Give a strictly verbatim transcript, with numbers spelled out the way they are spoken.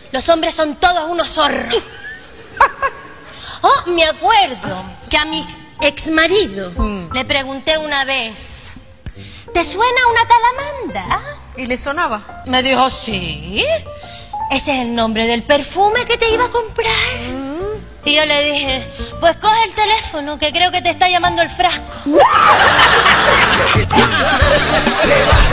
Los hombres son todos unos zorros. Oh, me acuerdo que a mi exmarido mm. le pregunté una vez, ¿te suena una tal Amanda? ¿Y le sonaba? Me dijo, sí. Ese es el nombre del perfume que te iba a comprar. Mm. Y yo le dije, pues coge el teléfono, que creo que te está llamando el frasco.